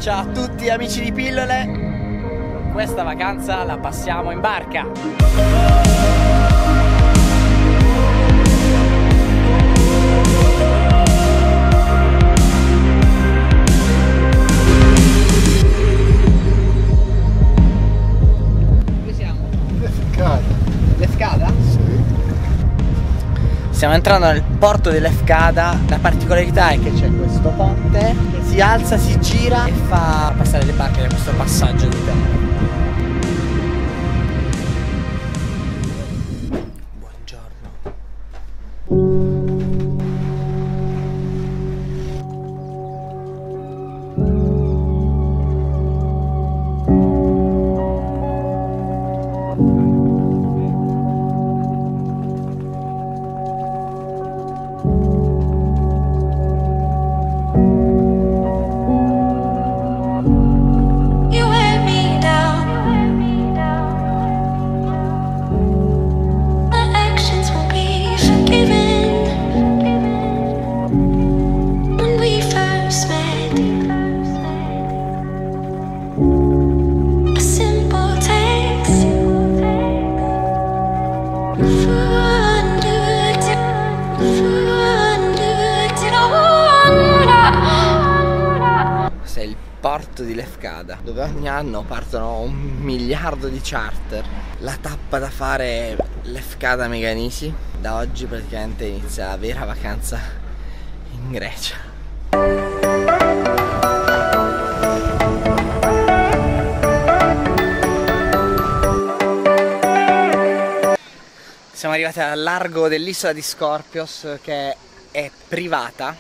Ciao a tutti amici di Pillole, questa vacanza la passiamo in barca. Dove siamo? Lefkada. Lefkada? Sì. Stiamo entrando nel porto di Lefkada. La particolarità è che c'è questo ponte che si alza, si gira e fa passare le barche da questo passaggio di terra. Questo è il porto di Lefkada, dove ogni anno partono 1 miliardo di charter. La tappa da fare è Lefkada Meganisi. Da oggi praticamente inizia la vera vacanza in Grecia. Siamo arrivati al largo dell'isola di Skorpios, che è privata.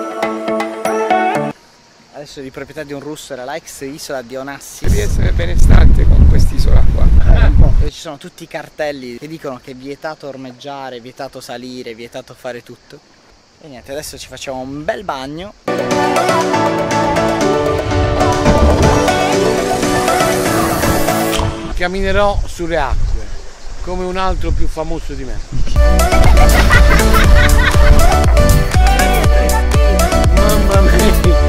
Adesso è di proprietà di un russo, era la ex isola di Onassis. Devi essere benestante con quest'isola qua. Dove ci sono tutti i cartelli che dicono che è vietato ormeggiare, vietato salire, vietato fare tutto. E niente, adesso ci facciamo un bel bagno. Camminerò sulle acque come un altro più famoso di me. Mamma mia!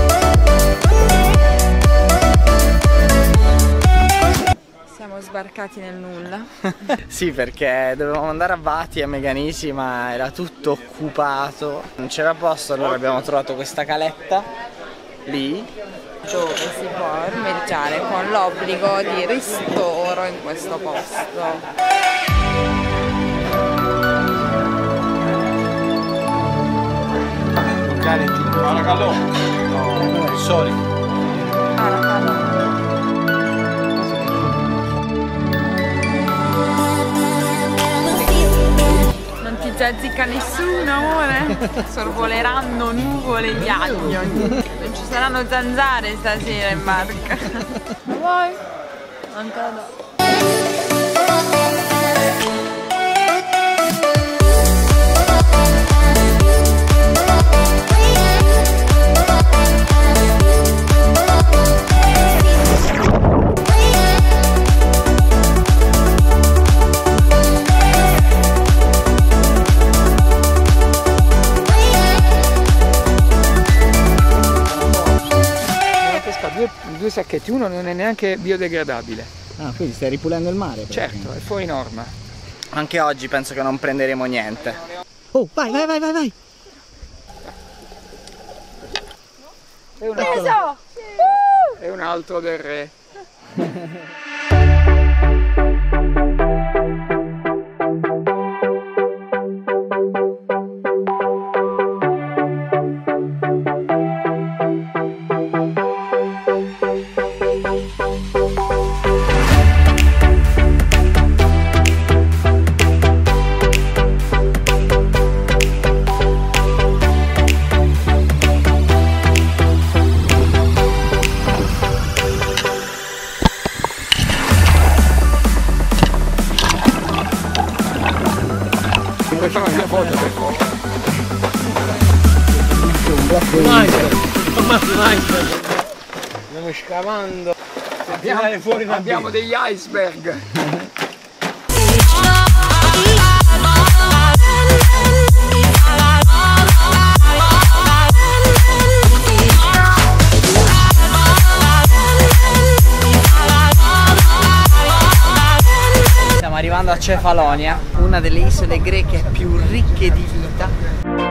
Siamo sbarcati nel nulla. Sì, perché dovevamo andare a Vati, a Meganisi, ma era tutto occupato. Non c'era posto, allora abbiamo trovato questa caletta lì, Dove si può ormeggiare con l'obbligo di ristoro in questo posto. Non ti zazzica nessuno, amore? Sorvoleranno nuvole di agno. Non ci saranno zanzare stasera in barca. Vuoi? Ancora no. Due sacchetti, uno non è neanche biodegradabile. Ah, quindi stai ripulendo il mare? Certo, è fuori norma. Anche oggi penso che non prenderemo niente. Oh, vai, vai, vai, vai, vai! È un altro del re. Puoi fare una foto per favore? Stiamo scavando. Abbiamo degli iceberg. arrivando a Cefalonia, una delle isole greche più ricche di vita.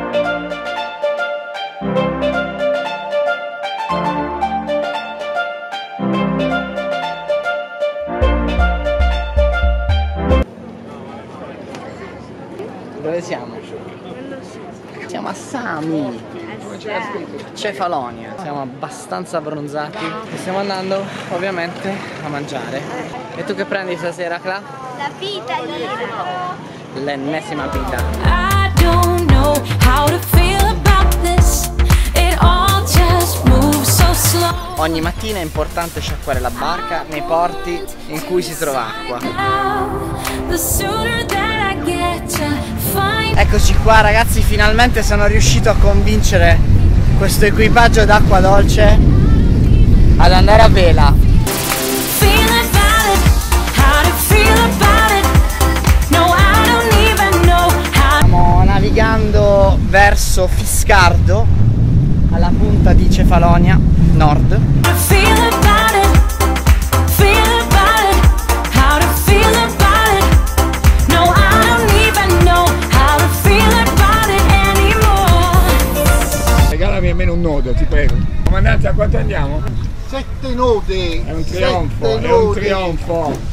Dove siamo? Siamo a Sami, Cefalonia. Siamo abbastanza abbronzati e stiamo andando ovviamente a mangiare. E tu che prendi stasera, Cla? La pita lira. L'ennesima pita. I don't know how to feel about this. It all just moves so slow. Ogni mattina è importante sciacquare la barca nei porti in cui si trova acqua. The sooner that I get to find. Eccoci qua ragazzi, finalmente sono riuscito a convincere questo equipaggio d'acqua dolce ad andare a vela. Feel about it, how to feel about it. No, I don't even know how. Stiamo navigando verso Fiscardo, alla punta di Cefalonia Nord. To feel about it, feel about it, how to feel about it. No, I don't even know how to feel about it anymore. Regalami almeno un nodo, ti prego. Comandante, a quanto andiamo? 7 nodi. È un trionfo, è un trionfo.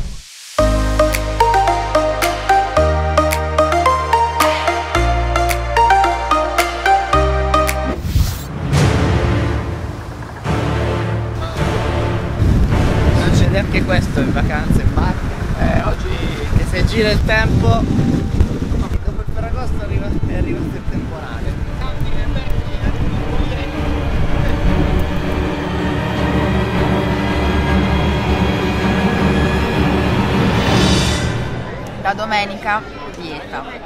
Succede anche questo in vacanza in barca. Oggi che se gira il tempo, dopo il Ferragosto arriva il temporale. Da domenica dieta.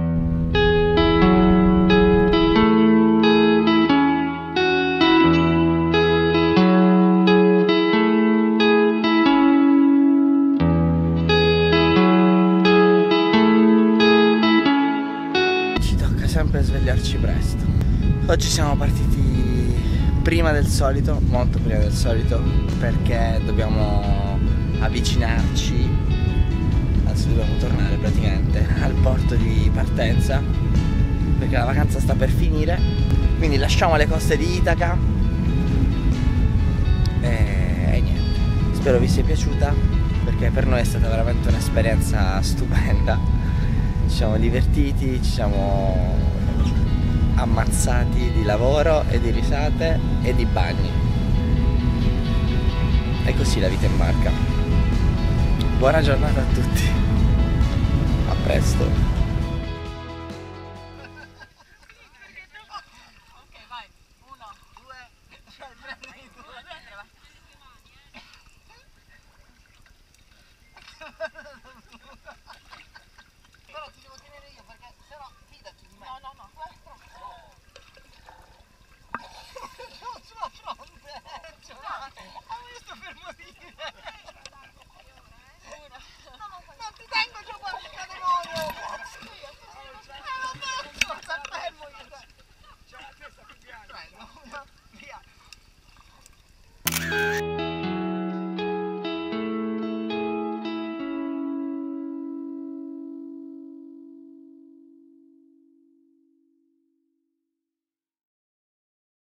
Ci tocca sempre svegliarci presto. Oggi siamo partiti prima del solito, molto prima del solito, perché dobbiamo avvicinarci, anzi dobbiamo tornare praticamente al porto di partenza, perché la vacanza sta per finire. Quindi lasciamo le coste di Itaca e niente, spero vi sia piaciuta, perché per noi è stata veramente un'esperienza stupenda. Ci siamo divertiti, ci siamo ammazzati di lavoro e di risate e di bagni. E così la vita in barca. Buona giornata a tutti, a presto.